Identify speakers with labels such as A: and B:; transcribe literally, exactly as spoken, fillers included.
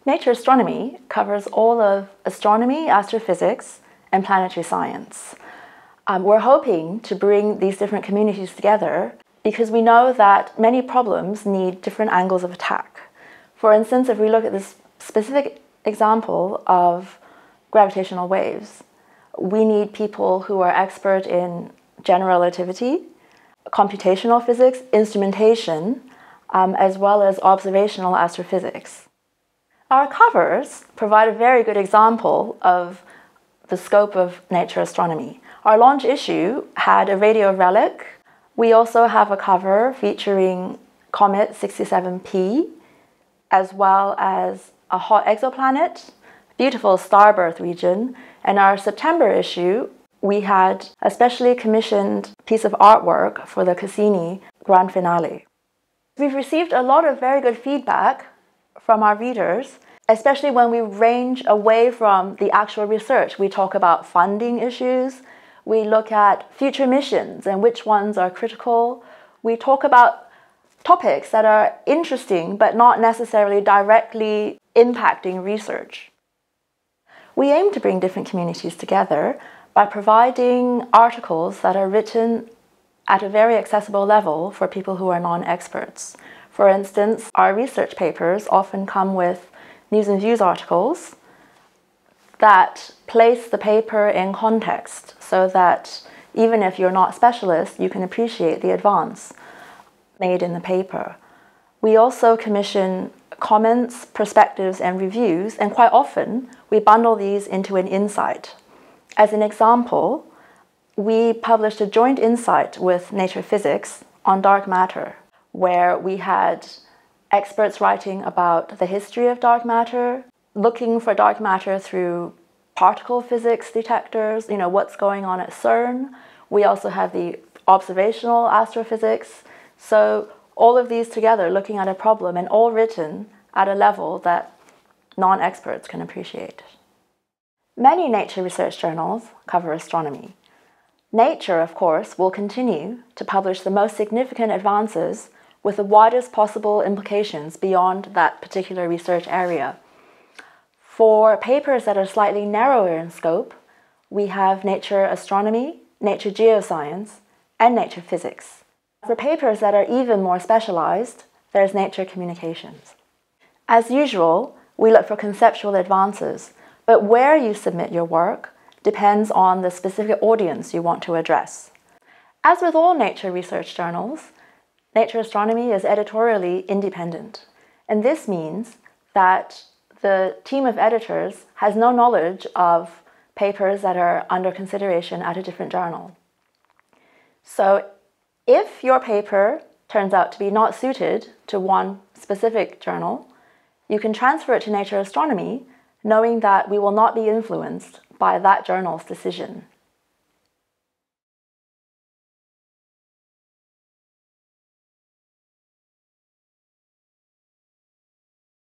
A: Nature Astronomy covers all of astronomy, astrophysics, and planetary science. Um, we're hoping to bring these different communities together because we know that many problems need different angles of attack. For instance, if we look at this specific example of gravitational waves, we need people who are expert in general relativity, computational physics, instrumentation, um, as well as observational astrophysics. Our covers provide a very good example of the scope of Nature Astronomy. Our launch issue had a radio relic. We also have a cover featuring Comet sixty-seven P, as well as a hot exoplanet, beautiful starbirth region. And our September issue, we had a specially commissioned piece of artwork for the Cassini grand finale. We've received a lot of very good feedback from our readers, especially when we range away from the actual research. We talk about funding issues, we look at future missions and which ones are critical. We talk about topics that are interesting but not necessarily directly impacting research. We aim to bring different communities together by providing articles that are written at a very accessible level for people who are non-experts. For instance, our research papers often come with news and views articles that place the paper in context so that even if you're not specialist, you can appreciate the advance made in the paper. We also commission comments, perspectives, and reviews, and quite often we bundle these into an insight. As an example, we published a joint insight with Nature Physics on dark matter, where we had experts writing about the history of dark matter, looking for dark matter through particle physics detectors, you know, what's going on at CERN. We also have the observational astrophysics. So all of these together looking at a problem and all written at a level that non-experts can appreciate. Many nature research journals cover astronomy. Nature, of course, will continue to publish the most significant advances with the widest possible implications beyond that particular research area. For papers that are slightly narrower in scope, we have Nature Astronomy, Nature Geoscience, and Nature Physics. For papers that are even more specialized, there's Nature Communications. As usual, we look for conceptual advances, but where you submit your work depends on the specific audience you want to address. As with all nature research journals, Nature Astronomy is editorially independent, and this means that the team of editors has no knowledge of papers that are under consideration at a different journal. So if your paper turns out to be not suited to one specific journal, you can transfer it to Nature Astronomy, knowing that we will not be influenced by that journal's decision.